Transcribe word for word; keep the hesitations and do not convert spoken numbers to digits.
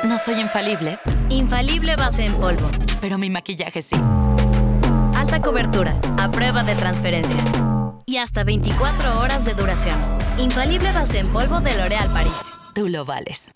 No soy infalible, Infalible base en polvo. pero mi maquillaje sí. Alta cobertura, a prueba de transferencia. Y hasta veinticuatro horas de duración. Infalible base en polvo de L'Oréal Paris. Tú lo vales.